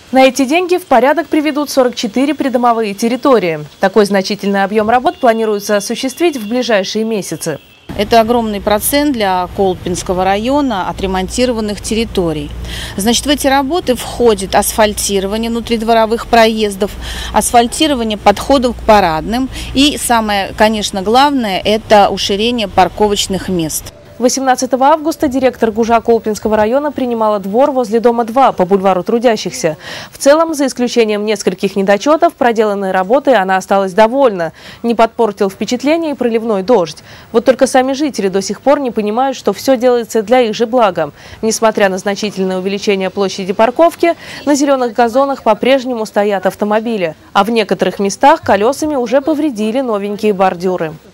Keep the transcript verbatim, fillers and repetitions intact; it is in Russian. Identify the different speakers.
Speaker 1: На эти деньги в порядок приведут сорок четыре придомовые территории. Такой значительный объем работ планируется осуществить в ближайшие месяцы.
Speaker 2: Это огромный процент для Колпинского района отремонтированных территорий. Значит, в эти работы входит асфальтирование внутридворовых проездов, асфальтирование подходов к парадным и, самое, конечно, главное, это уширение парковочных мест.
Speaker 1: восемнадцатого августа директор ГУЖа Колпинского района принимала двор возле дома два по бульвару Трудящихся. В целом, за исключением нескольких недочетов, проделанной работой она осталась довольна. Не подпортил впечатление и проливной дождь. Вот только сами жители до сих пор не понимают, что все делается для их же блага. Несмотря на значительное увеличение площади парковки, на зеленых газонах по-прежнему стоят автомобили. А в некоторых местах колесами уже повредили новенькие бордюры.